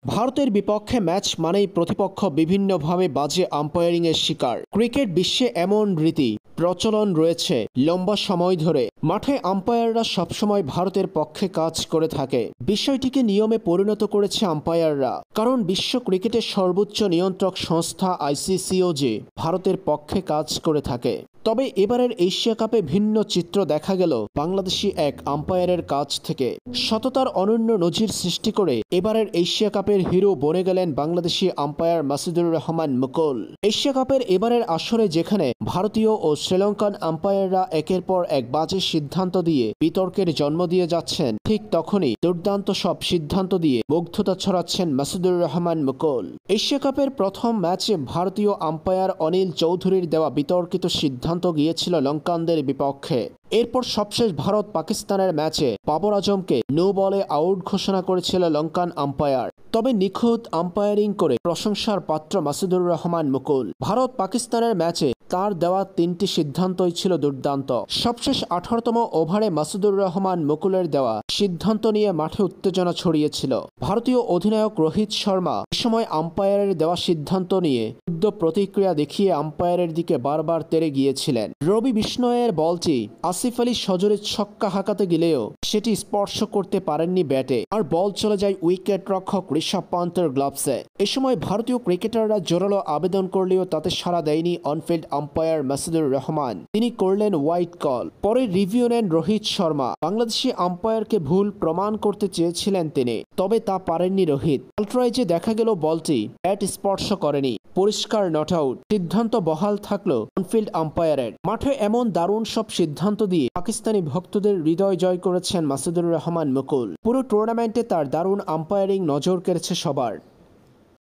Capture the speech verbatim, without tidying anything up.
ভারতের বিপক্ষে ম্যাচ মানেই প্রতিপক্ষ বিভিন্নভাবে বাজে আম্পায়ারিংয়ের শিকার। ক্রিকেট বিশ্বে এমন রীতি প্রচলন রয়েছে লম্বা সময় ধরে। মাঠে আম্পায়াররা সবসময় ভারতের পক্ষে কাজ করে থাকে। বিষয়টিকে নিয়মে পরিণত করেছে আম্পায়াররা, কারণ বিশ্ব ক্রিকেটের সর্বোচ্চ নিয়ন্ত্রক সংস্থা আইসিসিও যে ভারতের পক্ষে কাজ করে থাকে। তবে এবারের এশিয়া কাপে ভিন্ন চিত্র দেখা গেল বাংলাদেশি এক আম্পায়ারের কাছ থেকে। সততার অনন্য নজির সৃষ্টি করে এবারের এশিয়া কাপের হিরো বনে গেলেন বাংলাদেশি আম্পায়ার মাসুদুর রহমান মুকুল। এশিয়া কাপের এবারের আসরে যেখানে ভারতীয় ও শ্রীলঙ্কান আম্পায়াররা একের পর এক বাজে সিদ্ধান্ত দিয়ে বিতর্কের জন্ম দিয়ে যাচ্ছেন, ঠিক তখনই দুর্দান্ত সব সিদ্ধান্ত দিয়ে মুগ্ধতা ছড়াচ্ছেন মাসুদুর রহমান মুকুল। এশিয়া কাপের প্রথম ম্যাচে ভারতীয় আম্পায়ার অনিল চৌধুরীর দেওয়া বিতর্কিত সিদ্ধান্ত গিয়েছিল লঙ্কানদের বিপক্ষে। এরপর সবশেষ ভারত পাকিস্তানের ম্যাচে বাবর আজমকে নো বলে আউট ঘোষণা করেছিল লঙ্কান আম্পায়ার। তবে নিখুঁত আম্পায়ারিং করে প্রশংসার পাত্র মাসুদুর রহমান মুকুল। ভারত পাকিস্তানের ম্যাচে তার দেওয়া তিনটি সিদ্ধান্তই ছিল দুর্দান্ত। সবশেষ আঠারোতম ওভারে মাসুদুর রহমান মুকুলের দেওয়া সিদ্ধান্ত নিয়ে মাঠে উত্তেজনা ছড়িয়েছিল। ভারতীয় অধিনায়ক রোহিত শর্মা এ সময় আম্পায়ারের দেওয়া সিদ্ধান্ত নিয়ে ক্ষুব্ধ প্রতিক্রিয়া দেখিয়ে আম্পায়ারের দিকে বারবার তেড়ে গিয়েছিলেন। রবি বিষ্ণয়ের বলটি আসিফ আলী সজোরে ছক্কা হাঁকাতে গেলেও সেটি স্পর্শ করতে পারেননি ব্যাটে, আর বল চলে যায় উইকেট রক্ষক ঋষভ পান্তের গ্লাভসে। এ সময় ভারতীয় ক্রিকেটাররা জোরালো আবেদন করলেও তাতে সাড়া দেয়নি অনফিল্ড আম্পায়ার মাসুদুর রহমান। তিনি করলেন হোয়াইট কল। পরে রিভিউ নেন রোহিত শর্মা। বাংলাদেশি আম্পায়ারকে ভুল প্রমাণ করতে চেয়েছিলেন তিনি, তবে তা পারেননি রোহিত। আলট্রাইজে দেখা গেল বলটি ব্যাট স্পর্শ করেনি, পরিষ্কার নট আউট। সিদ্ধান্ত বহাল থাকলো অনফিল্ড আম্পায়ারের। মাঠে এমন দারুণ সব সিদ্ধান্ত দিয়ে পাকিস্তানি ভক্তদের হৃদয় জয় করেছেন মাসুদুর রহমান মুকুল। পুরো টুর্নামেন্টে তার দারুণ আম্পায়ারিং নজর কেড়েছে সবার।